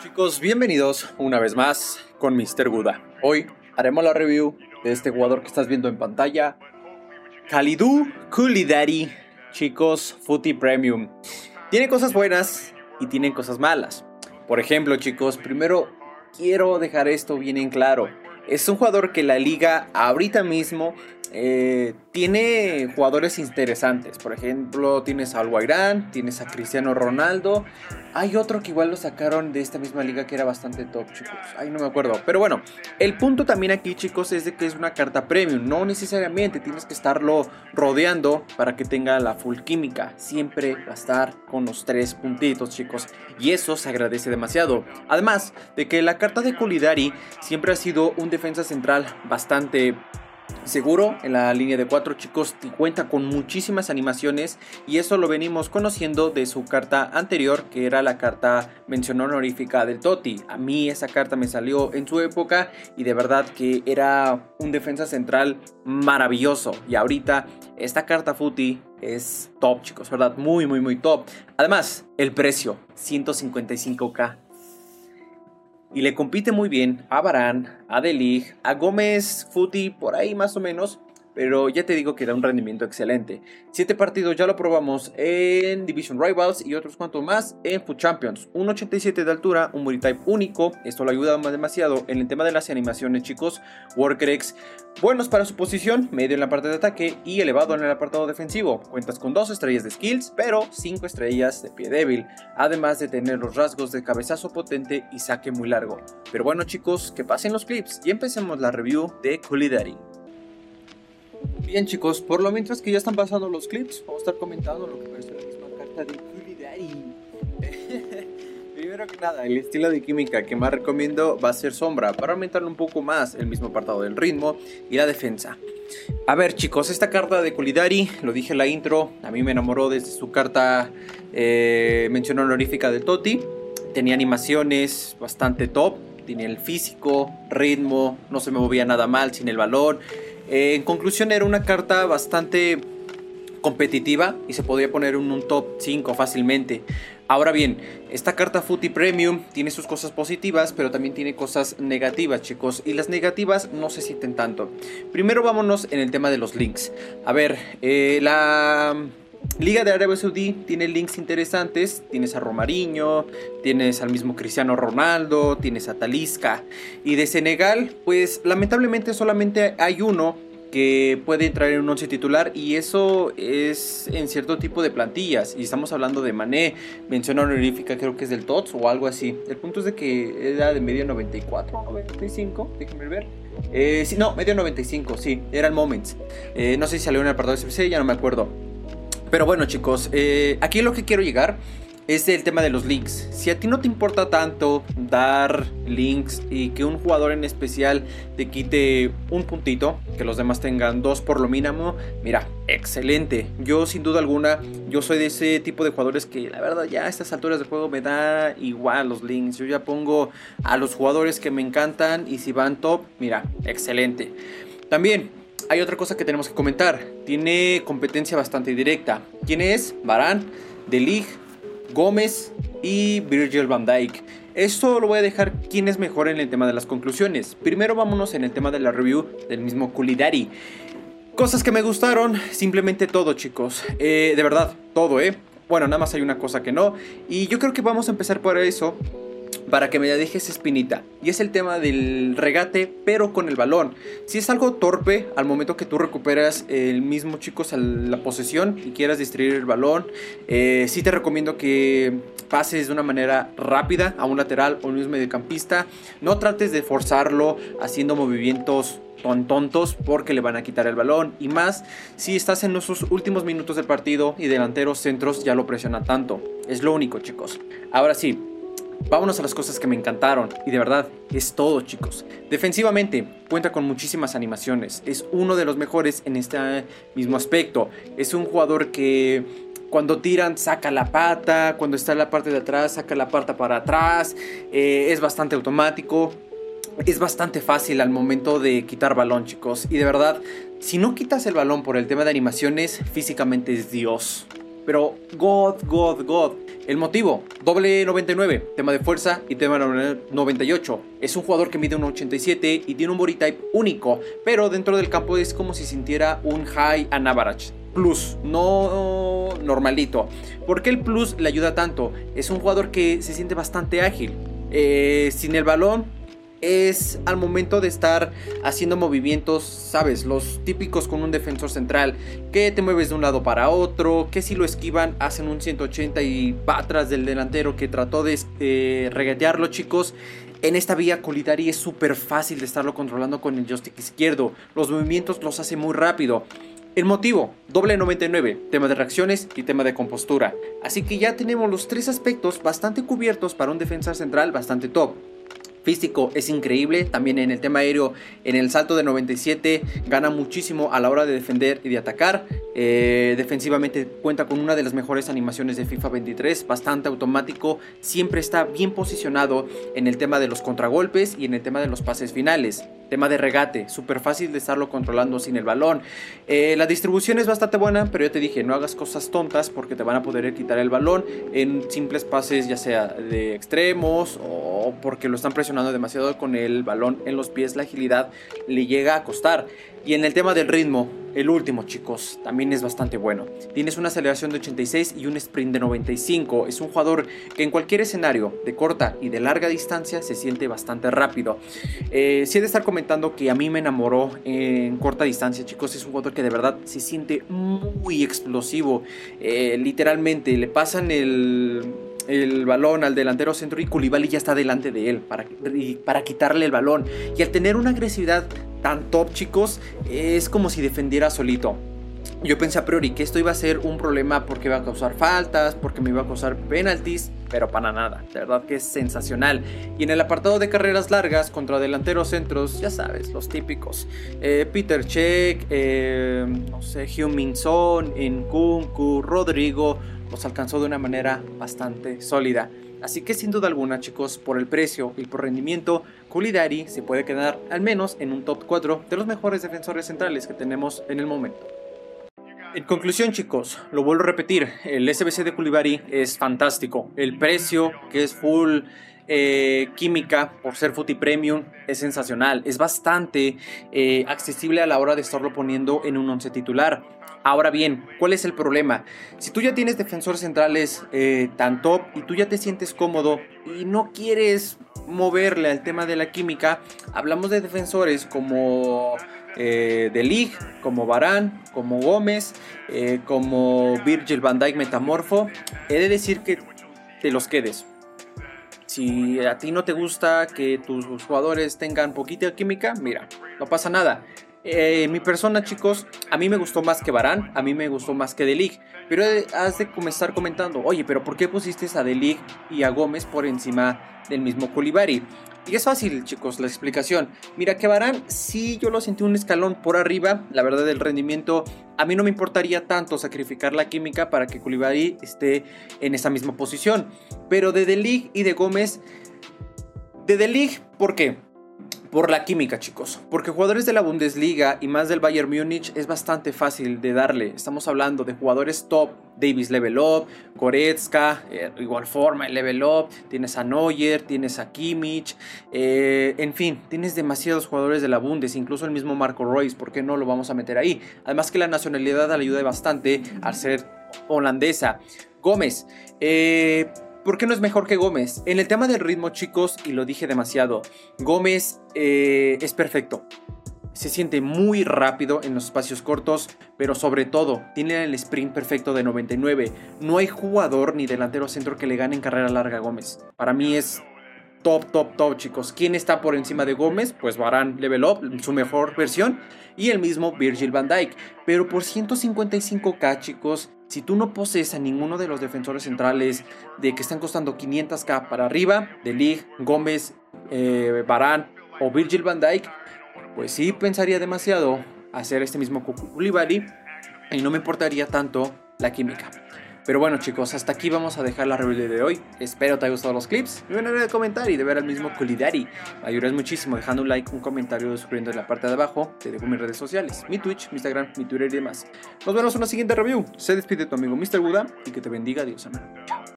Chicos, bienvenidos una vez más con Mr. Guda. Hoy haremos la review de este jugador que estás viendo en pantalla, Kalidou Koulibaly. Chicos, Footy Premium. Tiene cosas buenas y tiene cosas malas. Por ejemplo, chicos, primero quiero dejar esto bien en claro. Es un jugador que la liga ahorita mismo tiene jugadores interesantes. Por ejemplo, tienes a Al-Wairán, tienes a Cristiano Ronaldo. Hay otro que igual lo sacaron de esta misma liga que era bastante top, chicos. Ay, no me acuerdo. Pero bueno, el punto también aquí, chicos, es de que es una carta premium. No necesariamente tienes que estarlo rodeando para que tenga la full química. Siempre va a estar con los 3 puntitos, chicos. Y eso se agradece demasiado. Además de que la carta de Koulibaly siempre ha sido un defensa central bastante seguro en la línea de 4, chicos, y cuenta con muchísimas animaciones, y eso lo venimos conociendo de su carta anterior, que era la carta mención honorífica del Totti. A mí esa carta me salió en su época y de verdad que era un defensa central maravilloso, y ahorita esta carta Footy es top, chicos, verdad, muy top. Además, el precio, 155k. Y le compite muy bien a Varane, a De Ligt, a Gómez Footy, por ahí más o menos. Pero ya te digo que da un rendimiento excelente. 7 partidos ya lo probamos en Division Rivals y otros cuantos más en Foot Champions. 1.87 de altura, un body type único. Esto lo ayuda demasiado en el tema de las animaciones, chicos. Workerex, buenos para su posición, medio en la parte de ataque y elevado en el apartado defensivo. Cuentas con 2 estrellas de skills, pero 5 estrellas de pie débil. Además de tener los rasgos de cabezazo potente y saque muy largo. Pero bueno, chicos, que pasen los clips y empecemos la review de Koulibaly. Bien, chicos, por lo mientras que ya están pasando los clips, vamos a estar comentando lo que parece la misma carta de Koulibaly. Primero que nada, el estilo de química que más recomiendo va a ser sombra, para aumentarle un poco más el mismo apartado del ritmo y la defensa. A ver, chicos, esta carta de Koulibaly, lo dije en la intro, a mí me enamoró desde su carta mención honorífica del Totti. Tenía animaciones bastante top, tenía el físico, ritmo, no se me movía nada mal sin el balón. En conclusión, era una carta bastante competitiva y se podía poner en un top 5 fácilmente. Ahora bien, esta carta Footy Premium tiene sus cosas positivas, pero también tiene cosas negativas, chicos. Y las negativas no se sienten tanto. Primero vámonos en el tema de los links. A ver, la Liga de Arabia Saudí tiene links interesantes. Tienes a Romarinho, tienes al mismo Cristiano Ronaldo, tienes a Talisca. Y de Senegal, pues lamentablemente solamente hay uno que puede entrar en un 11 titular, y eso es en cierto tipo de plantillas. Y estamos hablando de Mané, mención honorífica, creo que es del TOTS o algo así. El punto es de que era de medio 94, 95, déjenme ver. Sí, no, medio 95, sí, era el Moments. No sé si salió en el apartado SPC, ya no me acuerdo. Pero bueno, chicos, aquí lo que quiero llegar es el tema de los links. Si a ti no te importa tanto dar links y que un jugador en especial te quite un puntito, que los demás tengan 2 por lo mínimo, mira, excelente. Yo sin duda alguna, yo soy de ese tipo de jugadores que la verdad ya a estas alturas del juego me da igual los links. Yo ya pongo a los jugadores que me encantan y si van top, mira, excelente. También hay otra cosa que tenemos que comentar. Tiene competencia bastante directa. ¿Quién es? Varane, De Ligt, Gómez y Virgil van Dijk. Esto lo voy a dejar quién es mejor en el tema de las conclusiones. Primero vámonos en el tema de la review del mismo Koulibaly. Cosas que me gustaron, simplemente todo, chicos. De verdad, todo, Bueno, nada más hay una cosa que no. Y yo creo que vamos a empezar por eso, para que me dejes espinita, y es el tema del regate pero con el balón. Si es algo torpe al momento que tú recuperas el mismo, chicos, la posesión y quieras distribuir el balón, sí te recomiendo que pases de una manera rápida a un lateral o un mismo mediocampista. No trates de forzarlo haciendo movimientos tontos, porque le van a quitar el balón, y más si estás en esos últimos minutos del partido y delanteros centros ya lo presiona tanto. Es lo único, chicos. Ahora sí, vámonos a las cosas que me encantaron, y de verdad es todo, chicos. Defensivamente cuenta con muchísimas animaciones, es uno de los mejores en este mismo aspecto. Es un jugador que cuando tiran saca la pata, cuando está en la parte de atrás saca la pata para atrás, es bastante automático. Es bastante fácil al momento de quitar balón, chicos. Y de verdad, si no quitas el balón por el tema de animaciones, físicamente es Dios. Pero God. El motivo, doble 99, tema de fuerza y tema 98. Es un jugador que mide 1.87 y tiene un body type único, pero dentro del campo es como si sintiera un high and average plus, no normalito. ¿Por qué el plus le ayuda tanto? Es un jugador que se siente bastante ágil. Sin el balón es al momento de estar haciendo movimientos, sabes, los típicos con un defensor central, que te mueves de un lado para otro, que si lo esquivan hacen un 180 y va atrás del delantero que trató de regatearlo, chicos. En esta vía Colidaari es súper fácil de estarlo controlando con el joystick izquierdo, los movimientos los hace muy rápido. El motivo, doble 99, tema de reacciones y tema de compostura. Así que ya tenemos los tres aspectos bastante cubiertos para un defensor central bastante top. Físico es increíble, también en el tema aéreo, en el salto de 97 gana muchísimo a la hora de defender y de atacar. Defensivamente cuenta con una de las mejores animaciones de FIFA 23, bastante automático, siempre está bien posicionado en el tema de los contragolpes y en el tema de los pases finales. Tema de regate, súper fácil de estarlo controlando sin el balón. La distribución es bastante buena, pero ya te dije, no hagas cosas tontas porque te van a poder quitar el balón en simples pases, ya sea de extremos o porque lo están presionando demasiado con el balón en los pies. La agilidad le llega a costar. Y en el tema del ritmo, el último, chicos, también es bastante bueno. Tienes una aceleración de 86 y un sprint de 95. Es un jugador que en cualquier escenario de corta y de larga distancia se siente bastante rápido. Sí he de estar comentando que a mí me enamoró en corta distancia, chicos. Es un jugador que de verdad se siente muy explosivo. Literalmente le pasan el balón al delantero centro y Koulibaly ya está delante de él para quitarle el balón. Y al tener una agresividad tan top, chicos, es como si defendiera solito. Yo pensé a priori que esto iba a ser un problema porque iba a causar faltas, porque me iba a causar penalties, pero para nada, de verdad que es sensacional. Y en el apartado de carreras largas contra delanteros centros, ya sabes, los típicos, Peter Cech, no sé, Heung-min Son, Nkunku, Rodrigo, los alcanzó de una manera bastante sólida. Así que sin duda alguna, chicos, por el precio y por rendimiento, Koulibaly se puede quedar al menos en un top 4 de los mejores defensores centrales que tenemos en el momento. En conclusión, chicos, lo vuelvo a repetir, el SBC de Koulibaly es fantástico. El precio, que es full química por ser Footy Premium, es sensacional. Es bastante accesible a la hora de estarlo poniendo en un 11 titular. Ahora bien, ¿cuál es el problema? Si tú ya tienes defensores centrales tan top y tú ya te sientes cómodo y no quieres moverle al tema de la química, hablamos de defensores como De Ligt, como Varane, como Gómez, como Virgil van Dijk Metamorfo. He de decir que te los quedes. Si a ti no te gusta que tus jugadores tengan poquita química, mira, no pasa nada. Mi persona, chicos, a mí me gustó más que Varane, a mí me gustó más que De Ligt. Pero has de comenzar comentando, oye, pero ¿por qué pusiste a De Ligt y a Gómez por encima del mismo Koulibaly? Y es fácil, chicos, la explicación. Mira que Varane, sí, yo lo sentí un escalón por arriba. La verdad, del rendimiento, a mí no me importaría tanto sacrificar la química para que Koulibaly esté en esa misma posición. Pero de Ligt y de Gómez, de Ligt, ¿por qué? Por la química, chicos, porque jugadores de la Bundesliga y más del Bayern Múnich es bastante fácil de darle. Estamos hablando de jugadores top, Davies Level Up, Goretzka, igual forma el Level Up, tienes a Neuer, tienes a Kimmich, en fin, tienes demasiados jugadores de la Bundes, incluso el mismo Marco Reus, ¿por qué no lo vamos a meter ahí? Además que la nacionalidad le ayuda bastante al ser holandesa. Gómez, ¿por qué no es mejor que Gómez? En el tema del ritmo, chicos, y lo dije demasiado, Gómez es perfecto. Se siente muy rápido en los espacios cortos, pero sobre todo tiene el sprint perfecto de 99. No hay jugador ni delantero centro que le gane en carrera larga a Gómez. Para mí es top, chicos. ¿Quién está por encima de Gómez? Pues Varane Level Up, su mejor versión, y el mismo Virgil van Dijk. Pero por 155k, chicos, si tú no posees a ninguno de los defensores centrales de que están costando 500k para arriba, De Ligt, Gómez, Varane o Virgil van Dijk, pues sí pensaría demasiado hacer este mismo Koulibaly y no me importaría tanto la química. Pero bueno, chicos, hasta aquí vamos a dejar la review de hoy. Espero te haya gustado los clips. Y bueno, de comentar y de ver al mismo Koulibaly. Me ayudas muchísimo dejando un like, un comentario, suscribiendo en la parte de abajo. Te dejo mis redes sociales, mi Twitch, mi Instagram, mi Twitter y demás. Nos vemos en una siguiente review. Se despide tu amigo Mr. Buda y que te bendiga Dios, amén. Chao.